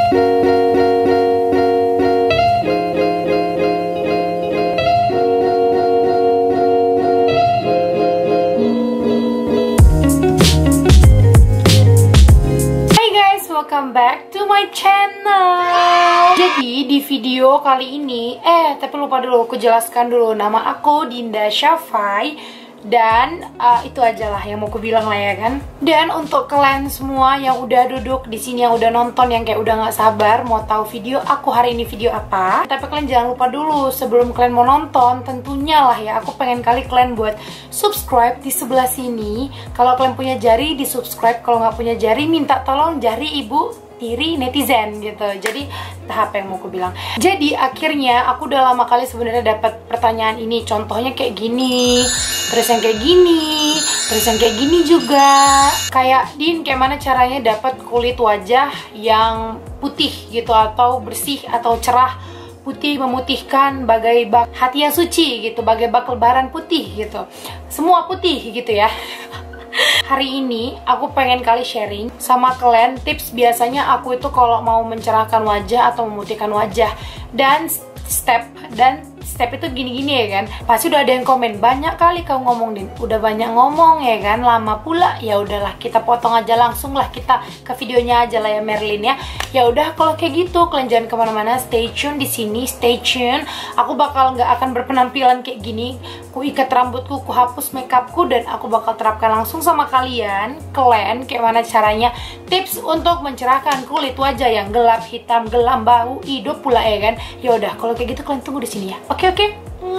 Welcome back to my channel. Jadi di video kali ini tapi lupa dulu aku jelaskan dulu, nama aku Dinda Syafai. Dan itu aja lah yang mau aku bilang lah ya kan. Dan untuk kalian semua yang udah duduk di sini, yang udah nonton, yang kayak udah nggak sabar mau tahu video aku hari ini video apa, tapi kalian jangan lupa dulu sebelum kalian mau nonton, tentunya lah ya, aku pengen kali kalian buat subscribe di sebelah sini. Kalau kalian punya jari di subscribe, kalau nggak punya jari minta tolong jari ibu tiri netizen gitu. Jadi tahap yang mau aku bilang. Jadi akhirnya aku udah lama kali sebenarnya dapat pertanyaan ini. Contohnya kayak gini, terus yang kayak gini, terus yang kayak gini juga. Kayak Din, kayak mana caranya dapat kulit wajah yang putih gitu, atau bersih atau cerah, putih memutihkan bagai bak hati yang suci gitu, bagai bak lebaran putih gitu. Semua putih gitu ya. Hari ini aku pengen kali sharing sama kalian tips. Biasanya aku itu kalau mau mencerahkan wajah atau memutihkan wajah, dan step itu gini-gini ya kan. Pasti udah ada yang komen, banyak kali kau ngomong Din, udah banyak ngomong ya kan, lama pula. Ya udahlah, kita potong aja langsung lah, kita ke videonya aja lah ya Merlin ya. Ya udah kalau kayak gitu kalian jangan kemana-mana, stay tune di sini, stay tune. Aku bakal nggak akan berpenampilan kayak gini, ku ikat rambutku, ku hapus makeupku, dan aku bakal terapkan langsung sama kalian kayak mana caranya tips untuk mencerahkan kulit wajah yang gelap, hitam, gelam, bau, hidup pula ya kan. Ya udah kalau kayak gitu kalian tunggu di sini ya. Oke.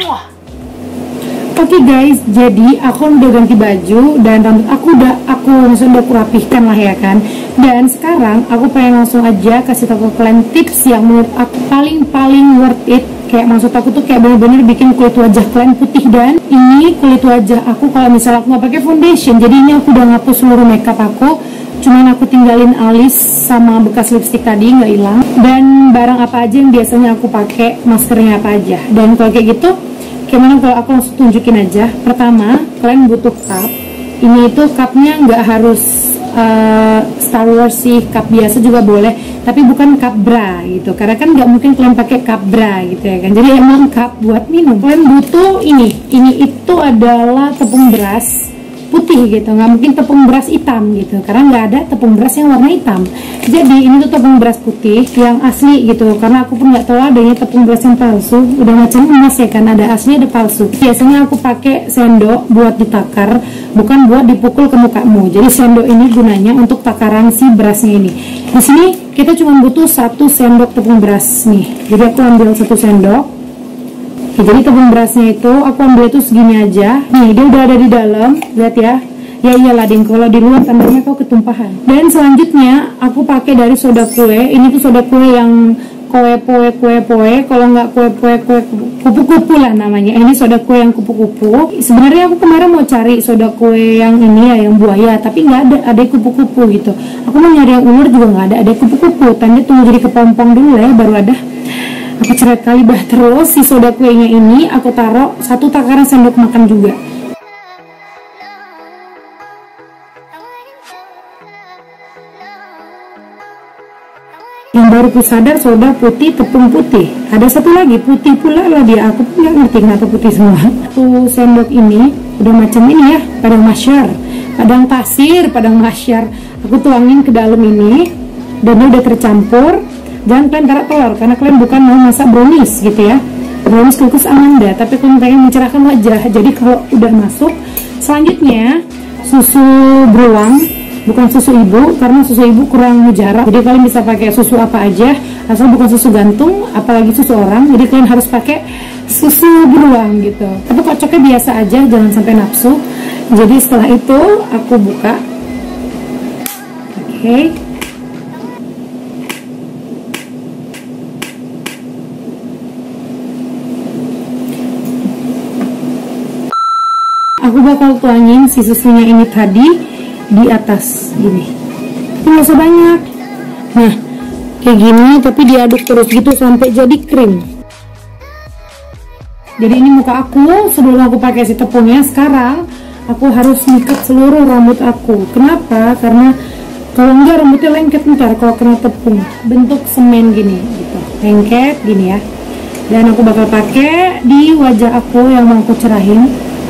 Oke guys, jadi aku udah ganti baju dan rambut aku udah aku rapihkan lah ya kan. Dan sekarang aku pengen langsung aja kasih tahu kalian tips yang menurut aku paling worth it. Kayak maksud aku tuh kayak bener-bener bikin kulit wajah kalian putih. Dan ini kulit wajah aku kalau misalnya aku nggak pakai foundation. Jadi ini aku udah ngapus seluruh makeup aku, cuman aku tinggalin alis sama bekas lipstick tadi nggak hilang. Dan barang apa aja yang biasanya aku pakai, maskernya apa aja. Dan kalau kayak gitu, gimana kalau aku langsung tunjukin aja. Pertama, kalian butuh cup. Ini itu cupnya nggak harus Star Wars sih, cup biasa juga boleh, tapi bukan cup bra gitu, karena kan nggak mungkin kalian pakai cup bra gitu ya kan. Jadi emang cup buat minum. Kalian butuh ini itu adalah tepung beras putih gitu, nggak mungkin tepung beras hitam gitu, karena nggak ada tepung beras yang warna hitam. Jadi ini tuh tepung beras putih yang asli gitu, karena aku pun nggak tahu adanya tepung beras yang palsu. Udah macam emas ya kan, ada asli ada palsu. Biasanya aku pakai sendok buat ditakar, bukan buat dipukul ke mukamu. Jadi sendok ini gunanya untuk takaran si berasnya ini. Di sini kita cuma butuh 1 sendok tepung beras nih. Jadi aku ambil 1 sendok. Oke, jadi tepung berasnya itu aku ambil itu segini aja. Nih, dia udah ada di dalam, lihat ya. Ya iyalah Ding, kalau di luar tandanya kau ketumpahan. Dan selanjutnya aku pakai dari soda kue. Ini tuh soda kue yang kue, kalau nggak kue kupu-kupu lah namanya. Ini soda kue yang kupu-kupu. Sebenarnya aku kemarin mau cari soda kue yang ini ya, yang buaya, tapi nggak ada kupu-kupu gitu. Aku mau nyari yang ular juga nggak ada kupu-kupu. Tanda tunggu jadi kepompong dulu ya, baru ada. Aku ceret kali bah. Terus si soda kuenya ini aku taruh 1 takaran sendok makan juga. Yang baru ku sadar soda putih, tepung putih. Ada satu lagi putih pula lah dia. Aku pun nggak ngerti kenapa putih semua. 1 sendok ini udah macam ini ya, padang masyar, padang pasir, padang masyar. Aku tuangin ke dalam ini dan dia udah tercampur. Jangan kalian taruh telur, karena kalian bukan mau masak brownies gitu ya. Brownies kukus Amanda, tapi kalian pengen mencerahkan wajah. Jadi kalau udah masuk, selanjutnya susu beruang, bukan susu ibu, karena susu ibu kurang mujarab. Jadi kalian bisa pakai susu apa aja, asal bukan susu gantung, apalagi susu orang. Jadi kalian harus pakai susu beruang gitu. Tapi kocoknya biasa aja, jangan sampai nafsu. Jadi setelah itu aku buka. Oke. Aku bakal tuangin si susunya ini tadi di atas gini. Nggak usah banyak. Nah, kayak gini, tapi diaduk terus gitu sampai jadi krim. Jadi ini muka aku sebelum aku pakai si tepungnya. Sekarang aku harus nyikat seluruh rambut aku. Kenapa? Karena Kalau enggak rambutnya lengket ntar kalau kena tepung, bentuk semen gini gitu, lengket gini ya. Dan aku bakal pakai di wajah aku yang mau aku cerahin.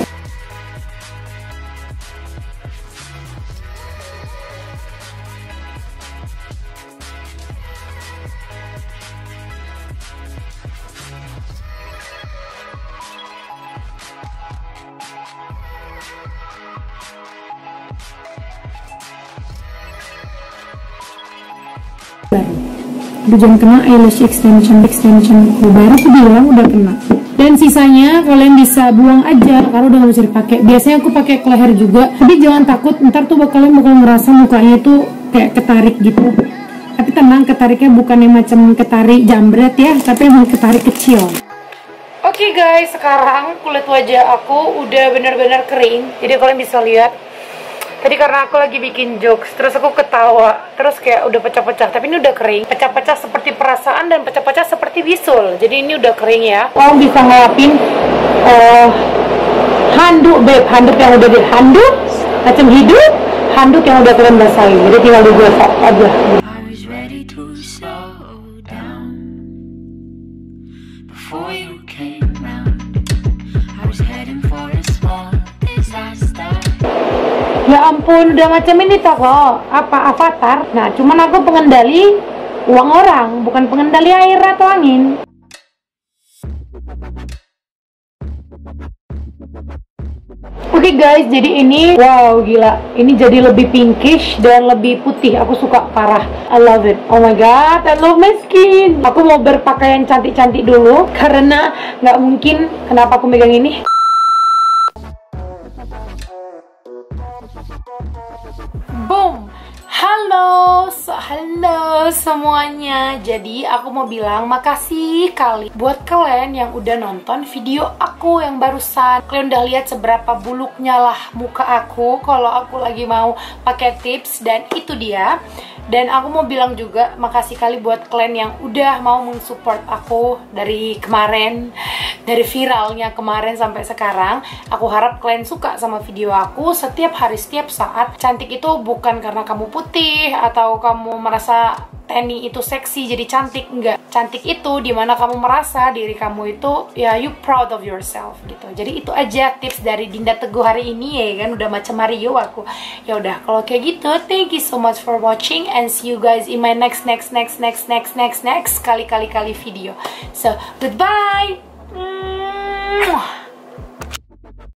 Udah jangan kena eyelash extension baru aku bilang udah kena. Dan sisanya kalian bisa buang aja karena udah gak bisa dipakai. Biasanya aku pakai ke leher juga, tapi jangan takut ntar tuh kalian bakal ngerasa mukanya tuh kayak ketarik gitu. Tapi tenang, ketariknya bukan yang macam ketarik jambret ya, tapi emang ketarik kecil. Oke guys, sekarang kulit wajah aku udah benar-benar kering, jadi kalian bisa lihat. Tadi karena aku lagi bikin jokes, terus aku ketawa, terus kayak udah pecah-pecah. Tapi ini udah kering, pecah-pecah seperti perasaan dan pecah-pecah seperti bisul. Jadi ini udah kering ya. Kamu bisa ngelapin handuk, beb, handuk yang udah handuk macam hidup, handuk yang udah kalian basahin. Jadi tinggal digosok aja. Ya ampun, udah macam ini toko apa avatar. Nah, cuman aku pengendali uang orang, bukan pengendali air atau angin. Oke guys, jadi ini wow gila, ini jadi lebih pinkish dan lebih putih. Aku suka parah, I love it. Oh my god, I love my skin. Aku mau berpakaian cantik-cantik dulu karena nggak mungkin. Kenapa aku megang ini? Boom. Halo semuanya. Jadi aku mau bilang makasih kali buat kalian yang udah nonton video aku yang barusan. Kalian udah lihat seberapa buluknya lah muka aku kalau aku lagi mau pakai tips, dan itu dia. Dan aku mau bilang juga makasih kali buat kalian yang udah mau mensupport aku dari kemarin, dari viralnya kemarin sampai sekarang. Aku harap kalian suka sama video aku setiap hari, setiap saat. Cantik itu bukan karena kamu putih atau kamu merasa Tenny itu seksi jadi cantik, enggak. Cantik itu dimana kamu merasa diri kamu itu ya you proud of yourself gitu. Jadi itu aja tips dari Dinda Teguh hari ini ya kan, udah macam Mario aku. Ya udah kalau kayak gitu, thank you so much for watching and see you guys in my next kali video. So goodbye.